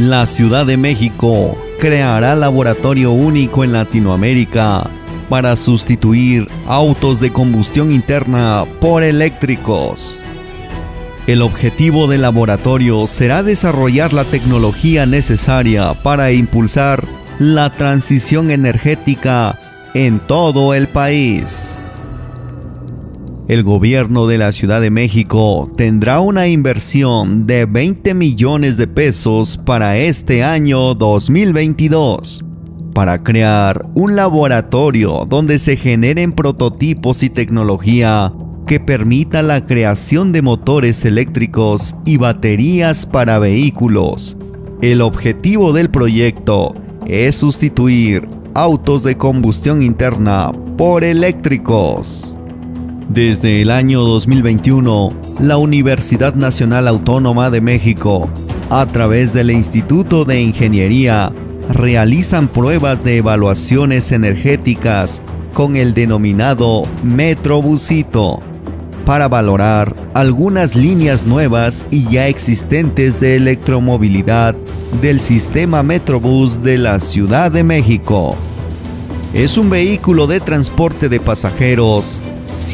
La Ciudad de México creará laboratorio único en Latinoamérica para sustituir autos de combustión interna por eléctricos. El objetivo del laboratorio será desarrollar la tecnología necesaria para impulsar la transición energética en todo el país. El gobierno de la Ciudad de México tendrá una inversión de 20 millones de pesos para este año 2022 para crear un laboratorio donde se generen prototipos y tecnología que permita la creación de motores eléctricos y baterías para vehículos. El objetivo del proyecto es sustituir autos de combustión interna por eléctricos. Desde el año 2021, la Universidad Nacional Autónoma de México, a través del Instituto de Ingeniería, realizan pruebas de evaluaciones energéticas con el denominado Metrobusito, para valorar algunas líneas nuevas y ya existentes de electromovilidad del sistema Metrobús de la Ciudad de México. Es un vehículo de transporte de pasajeros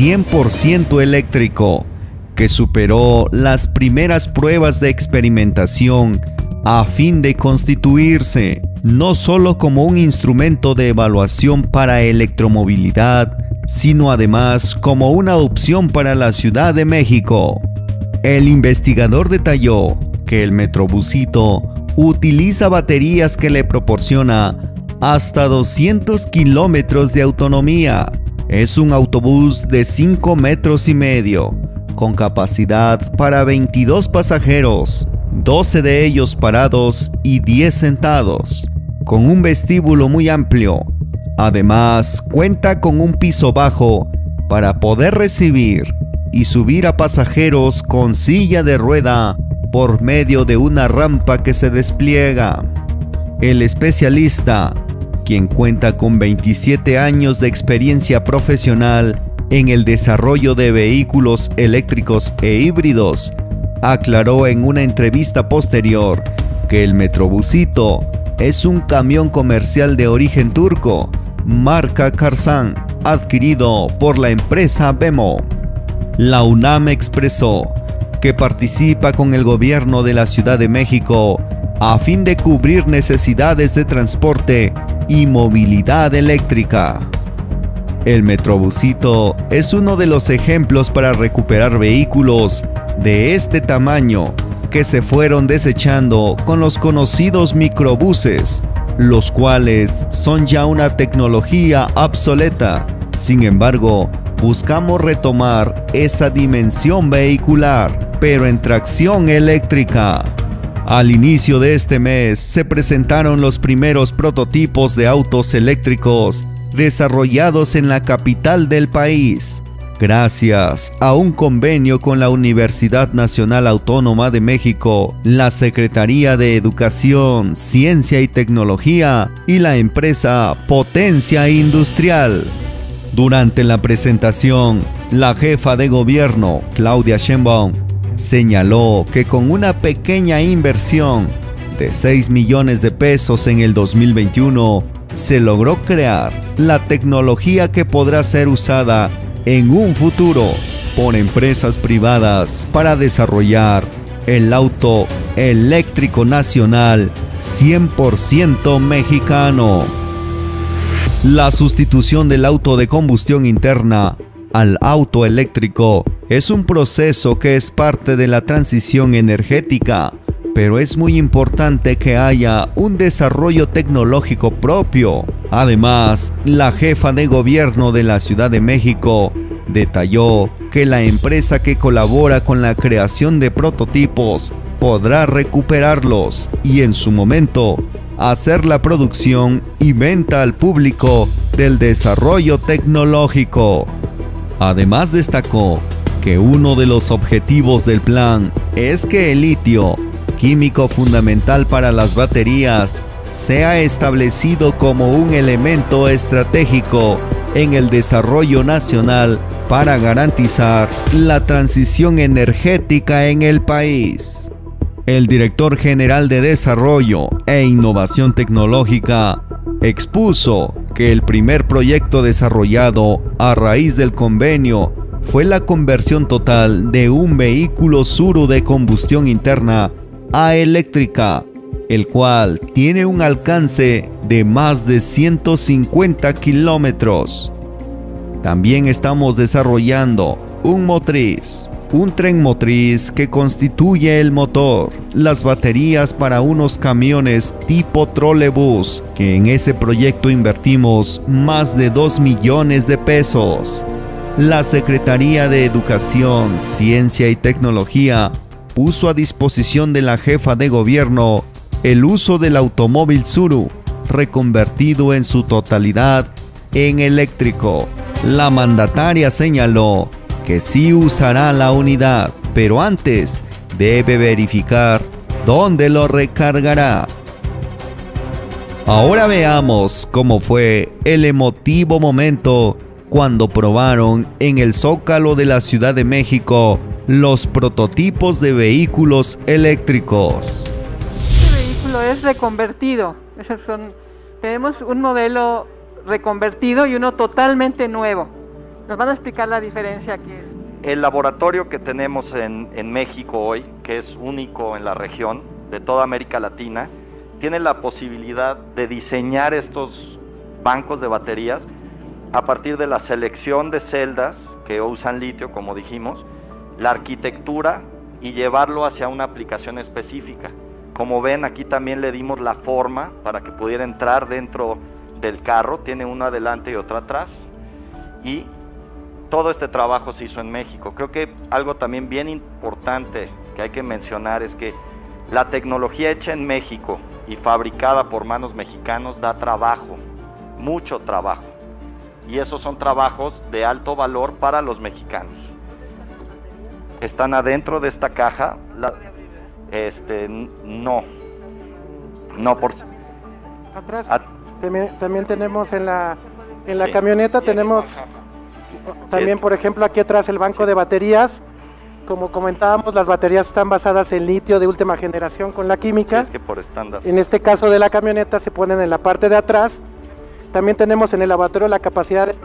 100% eléctrico que superó las primeras pruebas de experimentación a fin de constituirse no solo como un instrumento de evaluación para electromovilidad, sino además como una opción para la Ciudad de México. El investigador detalló que el Metrobusito utiliza baterías que le proporciona hasta 200 kilómetros de autonomía. Es un autobús de 5,5 metros, con capacidad para 22 pasajeros, 12 de ellos parados y 10 sentados, con un vestíbulo muy amplio. Además, cuenta con un piso bajo para poder recibir y subir a pasajeros con silla de rueda por medio de una rampa que se despliega. El especialista, quien cuenta con 27 años de experiencia profesional en el desarrollo de vehículos eléctricos e híbridos, aclaró en una entrevista posterior que el Metrobusito es un camión comercial de origen turco, marca Karsan, adquirido por la empresa Bemo. La UNAM expresó que participa con el gobierno de la Ciudad de México a fin de cubrir necesidades de transporte y movilidad eléctrica. El Metrobusito es uno de los ejemplos para recuperar vehículos de este tamaño que se fueron desechando con los conocidos microbuses, los cuales son ya una tecnología obsoleta. Sin embargo, buscamos retomar esa dimensión vehicular, pero en tracción eléctrica. Al inicio de este mes se presentaron los primeros prototipos de autos eléctricos desarrollados en la capital del país, gracias a un convenio con la Universidad Nacional Autónoma de México, la Secretaría de Educación, Ciencia y Tecnología y la empresa Potencia Industrial. Durante la presentación, la jefa de gobierno, Claudia Sheinbaum, señaló que con una pequeña inversión de 6 millones de pesos en el 2021, se logró crear la tecnología que podrá ser usada en un futuro por empresas privadas para desarrollar el auto eléctrico nacional 100% mexicano. La sustitución del auto de combustión interna al auto eléctrico es un proceso que es parte de la transición energética, pero es muy importante que haya un desarrollo tecnológico propio. Además, la jefa de gobierno de la Ciudad de México detalló que la empresa que colabora con la creación de prototipos podrá recuperarlos y en su momento hacer la producción y venta al público del desarrollo tecnológico. Además, destacó que uno de los objetivos del plan es que el litio, químico fundamental para las baterías, sea establecido como un elemento estratégico en el desarrollo nacional para garantizar la transición energética en el país. El director general de Desarrollo e Innovación Tecnológica expuso que el primer proyecto desarrollado a raíz del convenio fue la conversión total de un vehículo Tsuru de combustión interna a eléctrica, el cual tiene un alcance de más de 150 kilómetros. También estamos desarrollando un motriz, un tren motriz que constituye el motor, las baterías para unos camiones tipo trolebús, que en ese proyecto invertimos más de 2 millones de pesos. La Secretaría de Educación, Ciencia y Tecnología puso a disposición de la jefa de gobierno el uso del automóvil Tsuru, reconvertido en su totalidad en eléctrico. La mandataria señaló que sí usará la unidad, pero antes debe verificar dónde lo recargará. Ahora veamos cómo fue el emotivo momento cuando probaron en el Zócalo de la Ciudad de México los prototipos de vehículos eléctricos. Este vehículo es reconvertido. Tenemos un modelo reconvertido y uno totalmente nuevo. Nos van a explicar la diferencia aquí. El laboratorio que tenemos en México hoy, que es único en la región de toda América Latina, tiene la posibilidad de diseñar estos bancos de baterías a partir de la selección de celdas que usan litio, como dijimos, la arquitectura y llevarlo hacia una aplicación específica. Como ven, aquí también le dimos la forma para que pudiera entrar dentro del carro, tiene uno adelante y otro atrás, y todo este trabajo se hizo en México. Creo que algo también bien importante que hay que mencionar es que la tecnología hecha en México y fabricada por manos mexicanos da trabajo, mucho trabajo, y esos son trabajos de alto valor para los mexicanos. Están adentro de esta caja. No por atrás. También tenemos en la sí, camioneta tenemos también, por ejemplo, aquí atrás el banco de baterías. Como comentábamos, las baterías están basadas en litio de última generación con la química. Sí, es que por estándar. En este caso de la camioneta se ponen en la parte de atrás. También tenemos en el laboratorio la capacidad de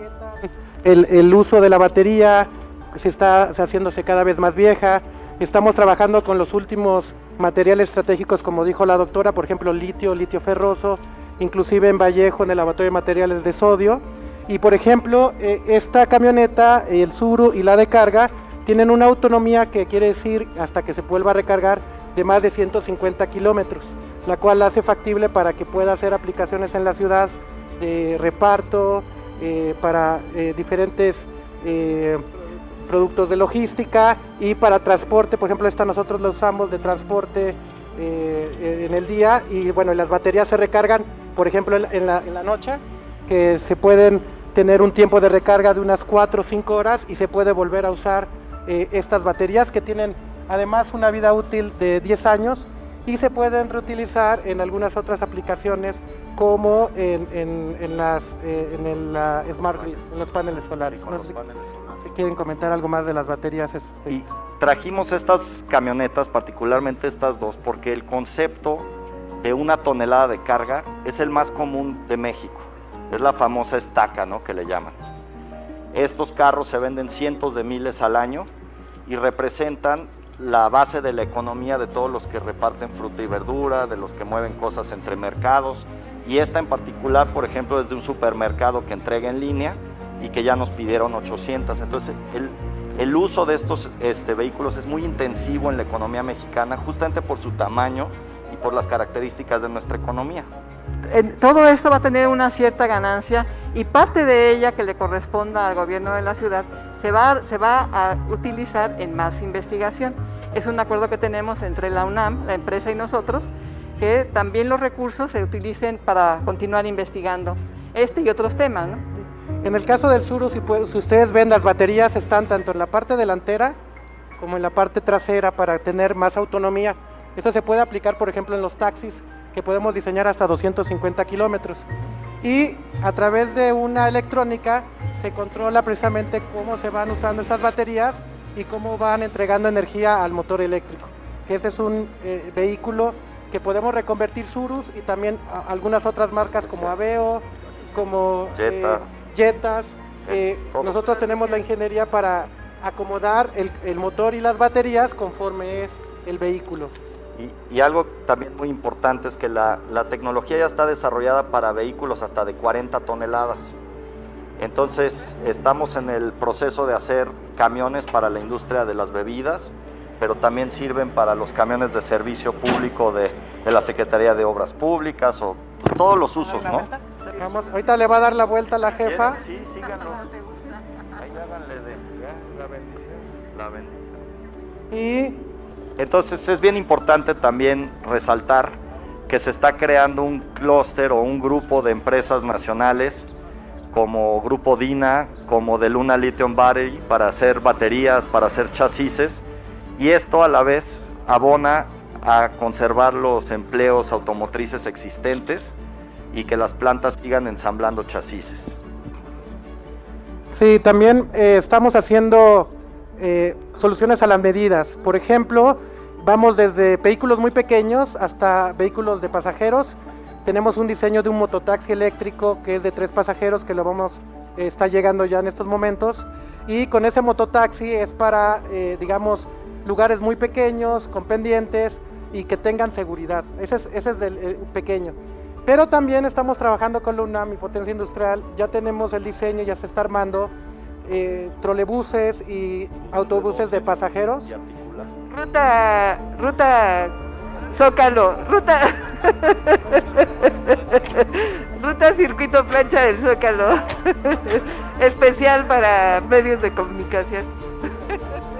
el uso de la batería, se está haciéndose cada vez más vieja. Estamos trabajando con los últimos materiales estratégicos, como dijo la doctora, por ejemplo litio ferroso, inclusive en Vallejo en el laboratorio de materiales de sodio. Y por ejemplo, esta camioneta, el Tsuru y la de carga, tienen una autonomía que quiere decir, hasta que se vuelva a recargar, de más de 150 kilómetros, la cual la hace factible para que pueda hacer aplicaciones en la ciudad de reparto, para diferentes productos de logística y para transporte. Por ejemplo, esta nosotros la usamos de transporte en el día, y bueno, las baterías se recargan, por ejemplo, en la noche, que se pueden tener un tiempo de recarga de unas 4 o 5 horas y se puede volver a usar estas baterías, que tienen además una vida útil de 10 años y se pueden reutilizar en algunas otras aplicaciones, como en la Smart Grid, en los paneles solares. No sé si quieren comentar algo más de las baterías. Y trajimos estas camionetas, particularmente estas dos, porque el concepto de 1 tonelada de carga es el más común de México. Es la famosa estaca, ¿no?, que le llaman. Estos carros se venden cientos de miles al año y representan la base de la economía de todos los que reparten fruta y verdura, de los que mueven cosas entre mercados. Y esta en particular, por ejemplo, es de un supermercado que entrega en línea y que ya nos pidieron 800. Entonces, el uso de estos vehículos es muy intensivo en la economía mexicana, justamente por su tamaño y por las características de nuestra economía. Todo esto va a tener una cierta ganancia, y parte de ella que le corresponda al gobierno de la ciudad se va a utilizar en más investigación. Es un acuerdo que tenemos entre la UNAM, la empresa, y nosotros, que también los recursos se utilicen para continuar investigando y otros temas, ¿no? En el caso del Tsuru, si ustedes ven, las baterías están tanto en la parte delantera como en la parte trasera para tener más autonomía. Esto se puede aplicar, por ejemplo, en los taxis, que podemos diseñar hasta 250 kilómetros. Y a través de una electrónica se controla precisamente cómo se van usando estas baterías y cómo van entregando energía al motor eléctrico. que este es un vehículo que podemos reconvertir Surus y también algunas otras marcas como Aveo, como Jetas. Nosotros tenemos la ingeniería para acomodar el motor y las baterías conforme es el vehículo. Y algo también muy importante es que la tecnología ya está desarrollada para vehículos hasta de 40 toneladas. Entonces estamos en el proceso de hacer camiones para la industria de las bebidas, pero también sirven para los camiones de servicio público de la Secretaría de Obras Públicas o pues, todos los usos, ¿no? Vamos, ahorita le va a dar la vuelta a la jefa. Sí, síganlos. Ahí háganle la bendición. Y entonces es bien importante también resaltar que se está creando un clúster o un grupo de empresas nacionales como Grupo Dina, como de Luna Lithium Battery para hacer baterías, para hacer chasis, y esto a la vez abona a conservar los empleos automotrices existentes y que las plantas sigan ensamblando chasis. Sí, también estamos haciendo soluciones a las medidas. Por ejemplo, vamos desde vehículos muy pequeños hasta vehículos de pasajeros. Tenemos un diseño de un mototaxi eléctrico que es de 3 pasajeros que está llegando ya en estos momentos, y con ese mototaxi es para digamos lugares muy pequeños, con pendientes y que tengan seguridad. Ese es del pequeño. Pero también estamos trabajando con la UNAM y Potencia Industrial, ya tenemos el diseño, ya se está armando trolebuses y autobuses de pasajeros. Ruta Zócalo, ruta circuito plancha del Zócalo, especial para medios de comunicación.